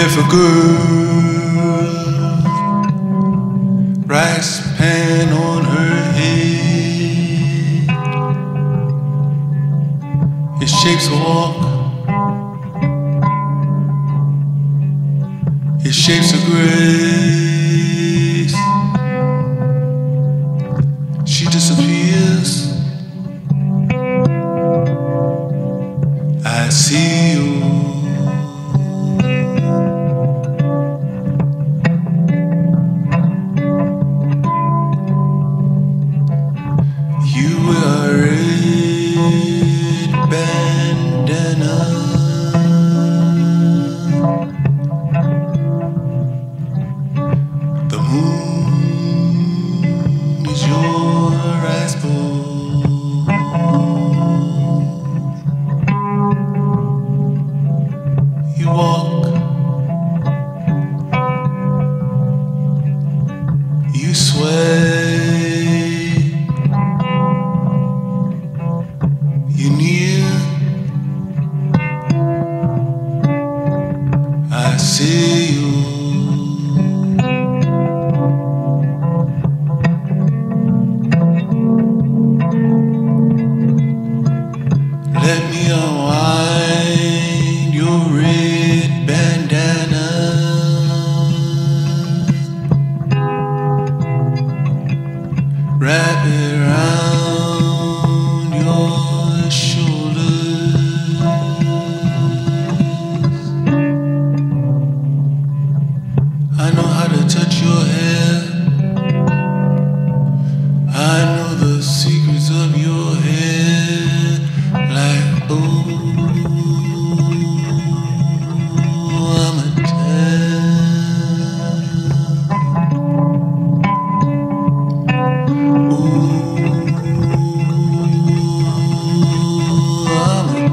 If a girl rice pan on her head, it shapes a walk, it shapes a grace. She disappears, I see you. You wear a red bandana, the moon is your rice bowl. You walk, you sway, you near, I see you. Let me unwind your red bandana, wrap it around your shoulders. I know how to touch your hair, I know the secrets of your hair. Like, ooh, I'm a ooh, I'm a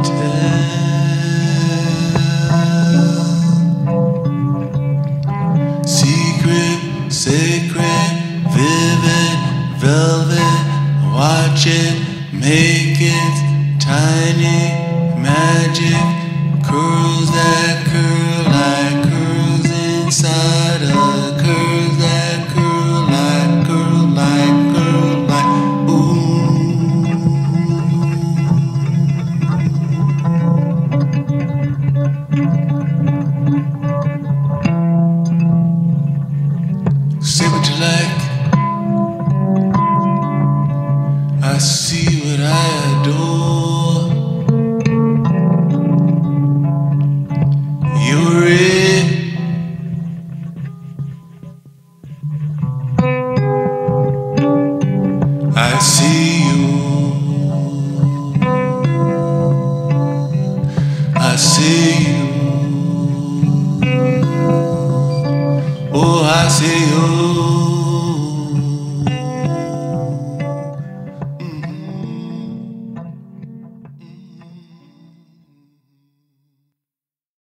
secret, sacred, vivid, velvet. Watch it, make it tiny, magic, curls that curl like curls inside a curls that curl like ooh. Say what you like, I see what I adore. You're it, I see you, I see you, oh I see you.